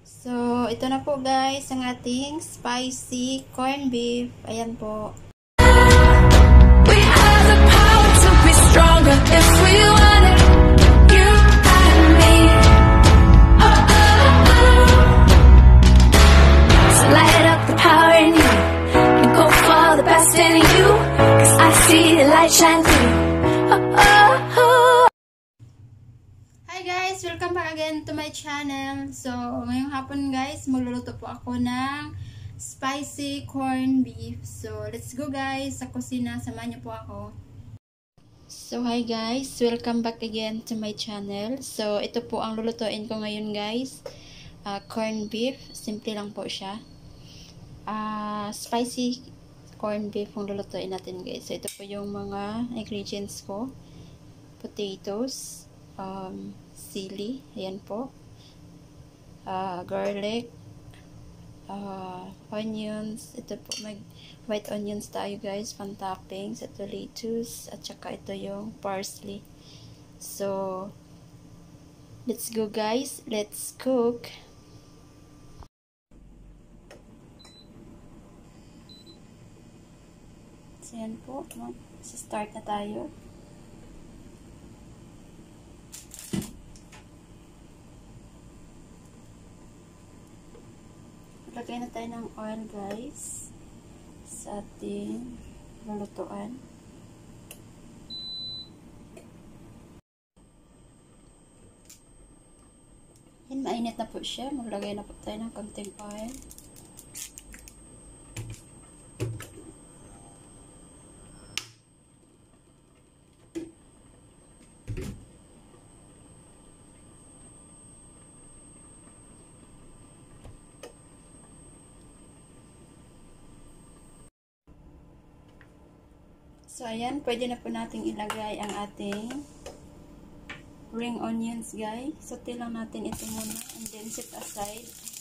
So, ito na po guys, ang ating spicy corned beef. Ayan po. We have the power to be stronger if we want it. You and me. Oh, oh, oh. So light up the power in you and go for the best in you. 'Cause I see the light shine through. Oh, oh, oh. Hi guys! Welcome back again to my channel. So, ngayong hapon guys, magluluto po ako ng spicy corned beef. So, let's go guys sa kusina. Samahan niyo po ako. So, hi guys! Welcome back again to my channel. So, ito po ang lulutuin ko ngayon guys. Corned beef. Simple lang po siya. Spicy corned beef ang lulutuin natin guys. So, ito po yung mga ingredients ko. Potatoes. Sili, ayan po, garlic, onions, ito po, white onions tayo guys, pan toppings, ito lettuce, at saka ito yung parsley. So, let's go guys, let's cook. So, ayan po, start na tayo. Lagay na tayo ng oil guys sa ating lulutuan. Yan, mainit na po siya. Maglagay na po tayo ng konting oil. So, ayan, pwede na po natin ilagay ang ating ring onions, guys. Saute lang natin ito muna and then set aside.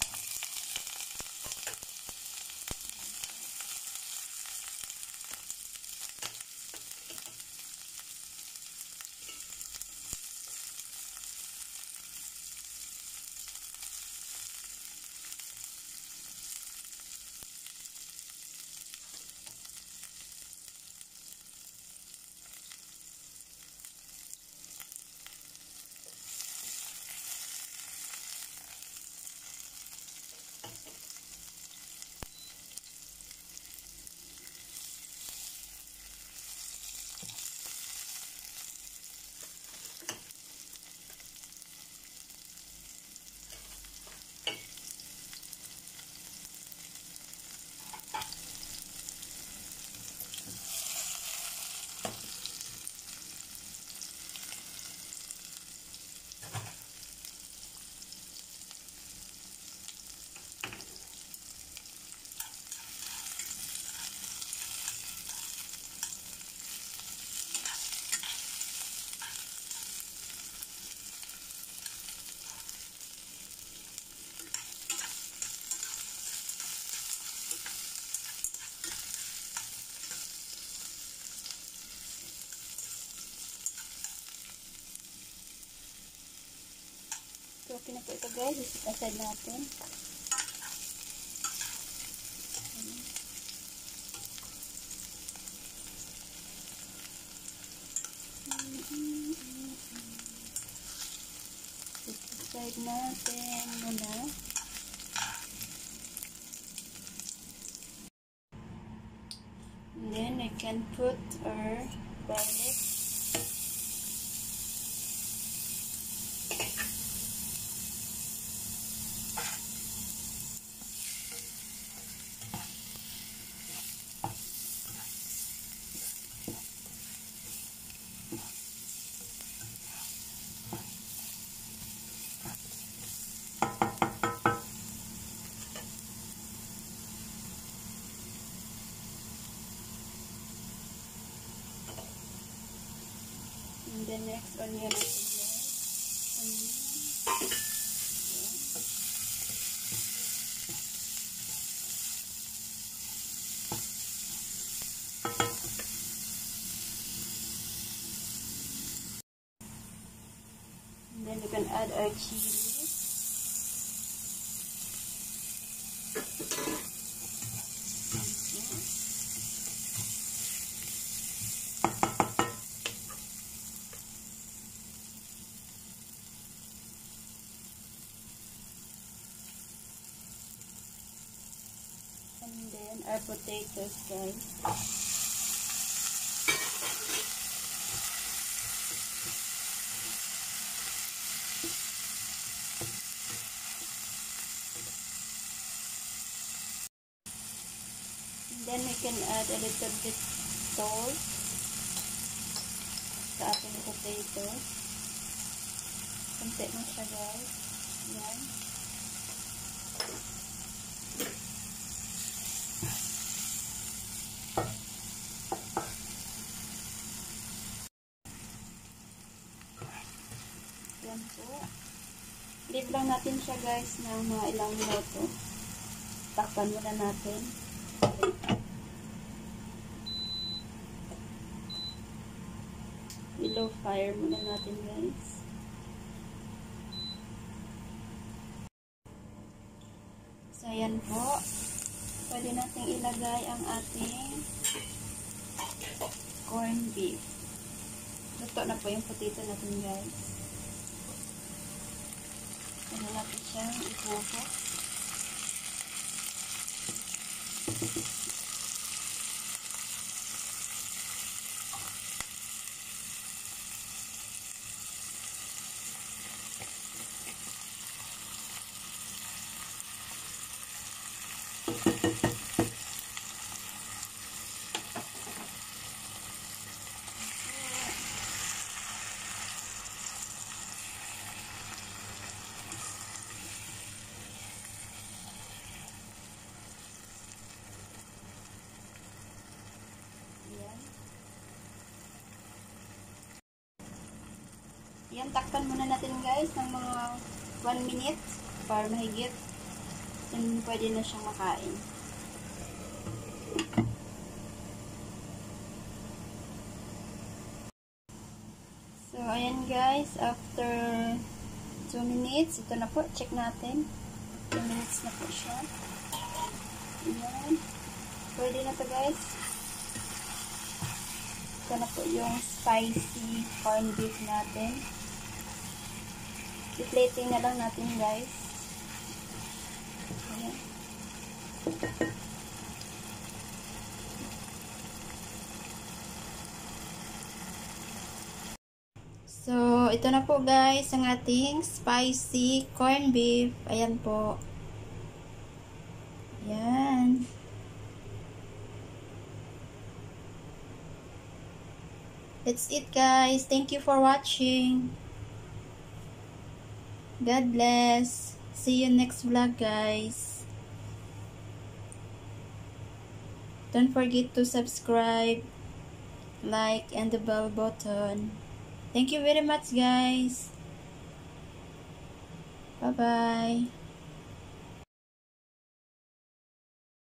So, okay na po ito guys. Set aside natin. Set aside natin muna. And then, I can put our garlic. And then next, onion natin guys. Onion. And then we can add our chili. Then our potatoes, guys. Then we can add a little bit salt sa ating potatoes. Kunti na siya, guys. Yan. Yan po. Leave lang natin siya, guys, ng mga ilang minuto. Takpan muna natin. Low fire muna natin, guys. So, ayan po. Pwede natin ilagay ang ating corned beef. Luto na po yung potato natin, guys. Pwede natin siyang ipupo. Yan, takpan muna natin, guys, ng mga 1 minute para mahigit. Then, pwede na siyang makain. So, ayan, guys, after 2 minutes, ito na po, check natin. 2 minutes na po siya. Ayan. Pwede na to, guys. Ito na po yung spicy corned beef natin. I-plating na lang natin, guys. Ayan. So, ito na po, guys, ang ating spicy corned beef. Ayan po. Ayan. That's it, guys. Thank you for watching. God bless. See you next vlog, guys. Don't forget to subscribe, like, and the bell button. Thank you very much, guys. Bye-bye.